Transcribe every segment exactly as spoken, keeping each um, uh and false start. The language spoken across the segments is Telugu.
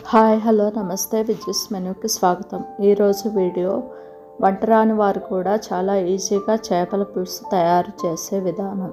హాయ్ హలో నమస్తే విజ్యూస్ మెనూకి స్వాగతం. ఈరోజు వీడియో వంట రాని వారు కూడా చాలా ఈజీగా చేపల పులుసు తయారు చేసే విధానం.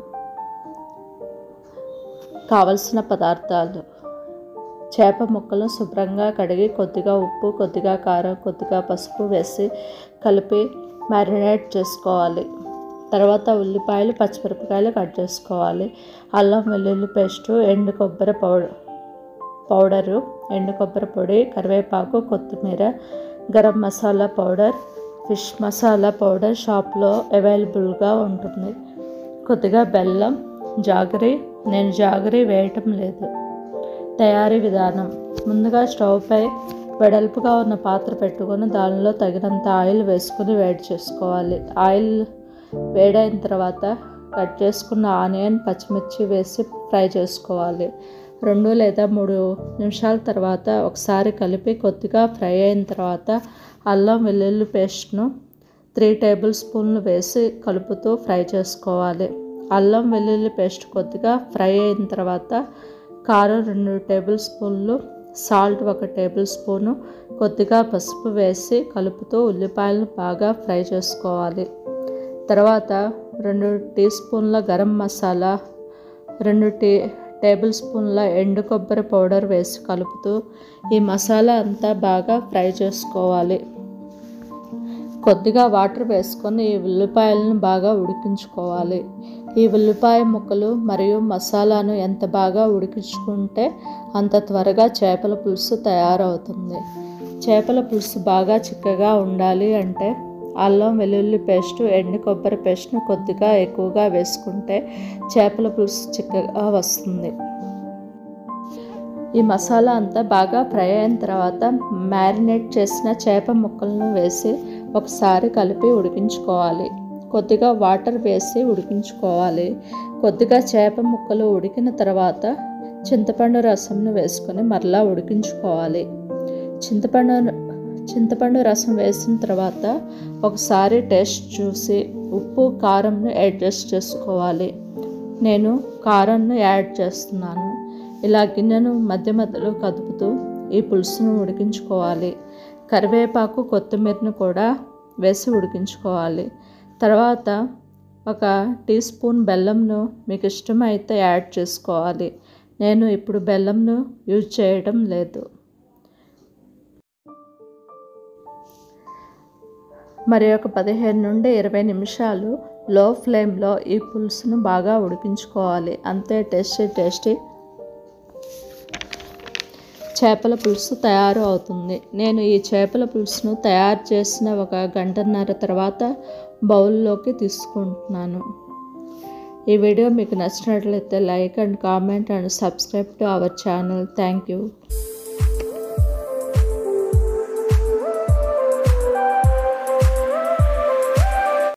కావలసిన పదార్థాలు: చేప ముక్కలు శుభ్రంగా కడిగి కొద్దిగా ఉప్పు, కొద్దిగా కారం, కొద్దిగా పసుపు వేసి కలిపి మ్యారినేట్ చేసుకోవాలి. తర్వాత ఉల్లిపాయలు, పచ్చిమిరపకాయలు కట్ చేసుకోవాలి. అల్లం వెల్లుల్లి పేస్టు, ఎండు కొబ్బరి పౌడర్ పౌడరు ఎండు కొబ్బరి పొడి, కరివేపాకు, కొత్తిమీర, garam masala powder, fish masala powder షాప్లో అవైలబుల్గా ఉంటుంది. కొద్దిగా బెల్లం, జాగరి. నేను జాగరి వేయటం లేదు. తయారీ విధానం: ముందుగా స్టవ్పై వెడల్పుగా ఉన్న పాత్ర పెట్టుకొని దానిలో తగినంత ఆయిల్ వేసుకొని వేడి చేసుకోవాలి. ఆయిల్ వేడైన తర్వాత కట్ చేసుకున్న ఆనియన్, పచ్చిమిర్చి వేసి ఫ్రై చేసుకోవాలి. రెండు లేదా మూడు నిమిషాల తర్వాత ఒకసారి కలిపి కొద్దిగా ఫ్రై అయిన తర్వాత అల్లం వెల్లుల్లి పేస్ట్ను త్రీ టేబుల్ స్పూన్లు వేసి కలుపుతూ ఫ్రై చేసుకోవాలి. అల్లం వెల్లుల్లి పేస్ట్ కొద్దిగా ఫ్రై అయిన తర్వాత కారం రెండు టేబుల్ స్పూన్లు, సాల్ట్ ఒక టేబుల్ స్పూను, కొద్దిగా పసుపు వేసి కలుపుతూ ఉల్లిపాయలను బాగా ఫ్రై చేసుకోవాలి. తర్వాత రెండు టీ స్పూన్ల గరం మసాలా, రెండు టీ టేబుల్ స్పూన్ల ఎండు కొబ్బరి పౌడర్ వేసి కలుపుతూ ఈ మసాలా అంతా బాగా ఫ్రై చేసుకోవాలి. కొద్దిగా వాటర్ వేసుకొని ఈ ఉల్లిపాయలను బాగా ఉడికించుకోవాలి. ఈ ఉల్లిపాయ ముక్కలు మరియు మసాలాను ఎంత బాగా ఉడికించుకుంటే అంత త్వరగా చేపల పులుసు తయారవుతుంది. చేపల పులుసు బాగా చిక్కగా ఉండాలి అంటే అల్లం వెల్లుల్లి పేస్టు, ఎండు కొబ్బరి పేస్ట్ను కొద్దిగా ఎక్కువగా వేసుకుంటే చేపల పులుసు చిక్కగా వస్తుంది. ఈ మసాలా అంతా బాగా ఫ్రై అయిన తర్వాత మ్యారినేట్ చేసిన చేప ముక్కలను వేసి ఒకసారి కలిపి ఉడికించుకోవాలి. కొద్దిగా వాటర్ వేసి ఉడికించుకోవాలి. కొద్దిగా చేప ముక్కలు ఉడికిన తర్వాత చింతపండు రసంను వేసుకొని మరలా ఉడికించుకోవాలి. చింతపండు చింతపండు రసం వేసిన తర్వాత ఒకసారి టేస్ట్ చూసి ఉప్పు, కారంను అడ్జస్ట్ చేసుకోవాలి. నేను కారంను యాడ్ చేస్తున్నాను. ఇలా గిన్నెను మధ్య మధ్యలో కదుపుతూ ఈ పులుసును ఉడికించుకోవాలి. కరివేపాకు, కొత్తిమీరను కూడా వేసి ఉడికించుకోవాలి. తర్వాత ఒక టీ స్పూన్ బెల్లంను మీకు ఇష్టమైతే యాడ్ చేసుకోవాలి. నేను ఇప్పుడు బెల్లంను యూజ్ చేయడం లేదు. మరి ఒక పదిహేను నుండి ఇరవై నిమిషాలు లో ఫ్లేమ్లో ఈ పులుసును బాగా ఉడికించుకోవాలి. అంతే, టేస్టీ టేస్టీ చేపల పులుసు తయారు అవుతుంది. నేను ఈ చేపల పులుసును తయారు చేసిన ఒక గంటన్నర తర్వాత బౌల్లోకి తీసుకుంటున్నాను. ఈ వీడియో మీకు నచ్చినట్లయితే like and comment and subscribe to our channel. Thank you.